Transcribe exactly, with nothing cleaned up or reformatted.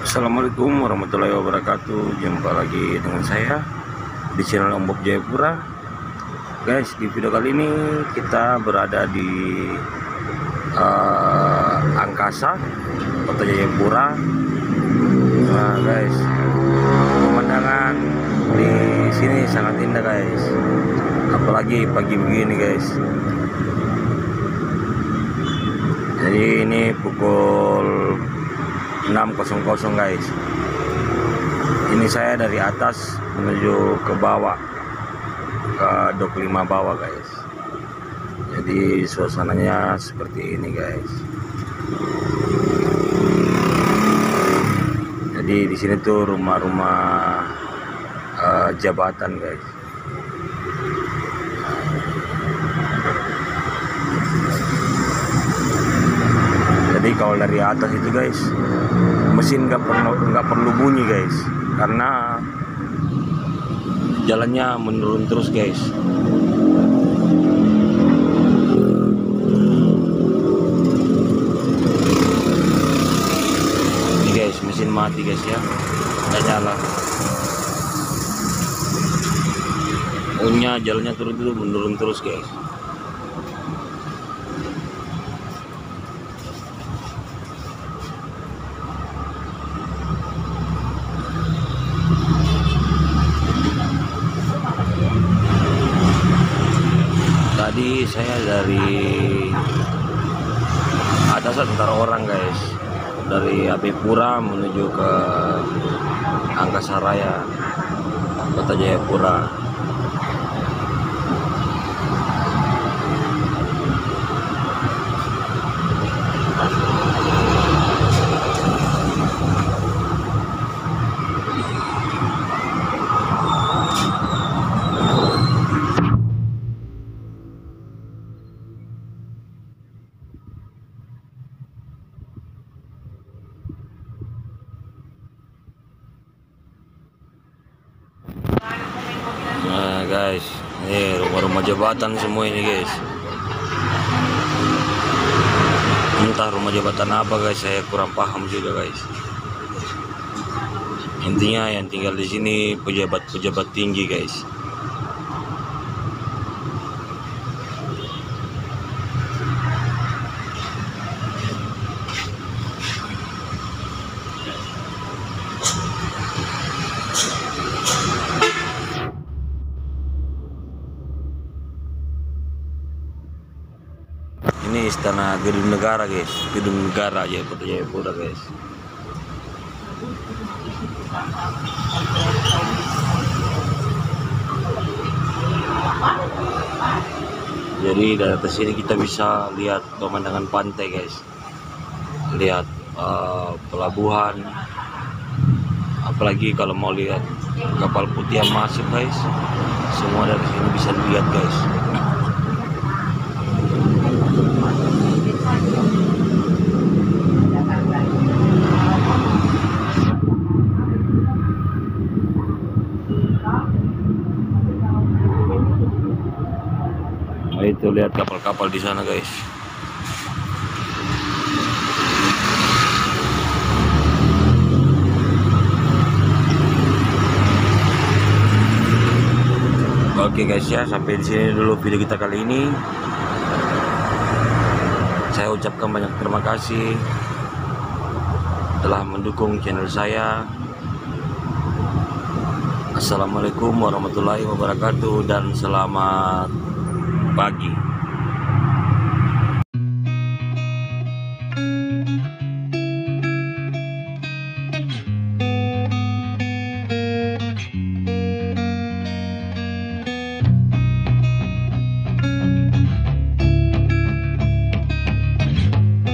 Assalamualaikum warahmatullahi wabarakatuh. Jumpa lagi dengan saya di channel Om Bob Jayapura. Guys, di video kali ini kita berada di uh, Angkasa, Kota Jayapura. Nah guys, pemandangan di sini sangat indah guys, apalagi pagi begini guys. Jadi ini pukul enam guys. Ini saya dari atas menuju ke bawah, ke dok lima bawah guys. Jadi suasananya seperti ini guys. Jadi di sini tuh rumah-rumah uh, jabatan guys. Jadi kalau dari atas itu guys, mesin nggak perlu nggak perlu bunyi guys, karena jalannya menurun terus guys. Ini guys, mesin mati guys ya, nggak nyala. Punya jalannya turun itu menurun terus guys. Tadi saya dari atas antar orang guys, dari Abipura menuju ke Angkasa Raya, Kota Jayapura. Nah guys, ini rumah-rumah jabatan semua ini guys. Entah rumah jabatan apa guys, saya kurang paham juga guys. Intinya yang tinggal di sini pejabat-pejabat tinggi guys. Ini istana gedung negara guys, gedung negara aja Kota Jayapura guys. Jadi dari atas sini kita bisa lihat pemandangan pantai guys, lihat uh, pelabuhan, apalagi kalau mau lihat kapal putih yang masuk guys, semua dari sini bisa dilihat guys. Nah, itu lihat kapal-kapal di sana guys. Oke guys ya, sampai di sini dulu video kita kali ini. Saya ucapkan banyak terima kasih telah mendukung channel saya. Assalamualaikum warahmatullahi wabarakatuh dan selamat pagi.